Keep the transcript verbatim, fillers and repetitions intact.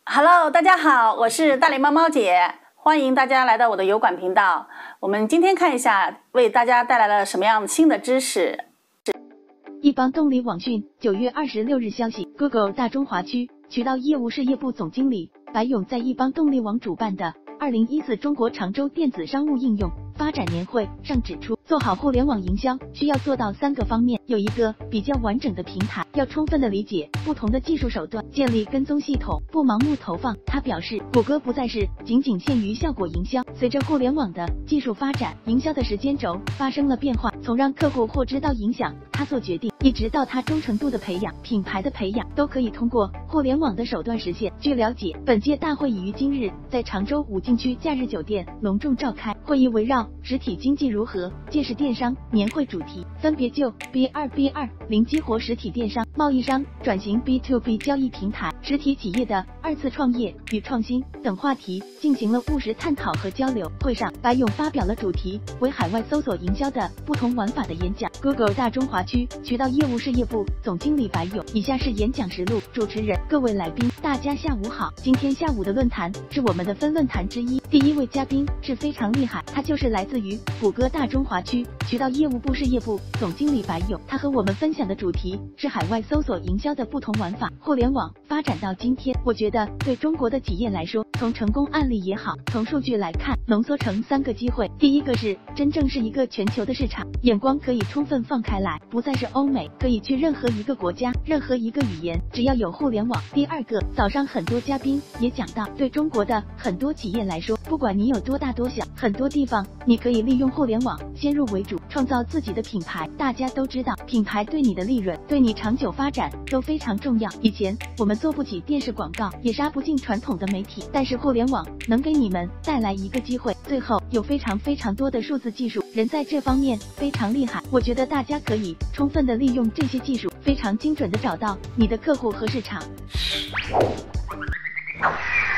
Hello， 大家好，我是大脸猫猫姐，欢迎大家来到我的油管频道。我们今天看一下，为大家带来了什么样新的知识。 易邦动力网讯，九月二十六日消息 ，Google 大中华区渠道业务事业部总经理白勇在易邦动力网主办的二零一四中国常州电子商务应用发展年会上指出，做好互联网营销需要做到三个方面，有一个比较完整的平台，要充分的理解不同的技术手段，建立跟踪系统，不盲目投放。他表示，谷歌不再是仅仅限于效果营销，随着互联网的技术发展，营销的时间轴发生了变化，从让客户获知到影响他做决定，一直到他忠诚度的培养、品牌的培养，都可以通过互联网的手段实现。据了解，本届大会已于今日在常州武进区假日酒店隆重召开，会议围绕实体经济如何届时电商年会主题，分别就 B 二 B 二 零激活实体电商、贸易商转型 B to B 交易平台、实体企业的二次创业与创新等话题进行了务实探讨和交流。会上，白勇发表了主题为海外搜索营销的不同玩法的演讲。Google 大中华区渠道业务事业部总经理白勇，以下是演讲实录。主持人、各位来宾，大家下午好。今天下午的论坛是我们的分论坛之一，第一位嘉宾是非常厉害，他就是来自于谷歌大中华区渠道业务部事业部总经理白勇，他和我们分享的主题是海外搜索营销的不同玩法。互联网发展到今天，我觉得对中国的企业来说，从成功案例也好，从数据来看，浓缩成三个机会。第一个是真正是一个全球的市场，眼光可以充分放开来，不再是欧美，可以去任何一个国家，任何一个语言，只要有互联网。第二个，早上很多嘉宾也讲到，对中国的很多企业来说，不管你有多大多小，很多地方你可以利用互联网先入为主，创造自己的品牌。大家都知道，品牌对你的利润，对你长久发展都非常重要。以前我们做不起电视广告，也杀不进传统的媒体，但是互联网能给你们带来一个机会。最后，有非常非常多的数字技术人在这方面非常厉害，我觉得大家可以充分的利用这些技术，非常精准的找到你的客户和市场。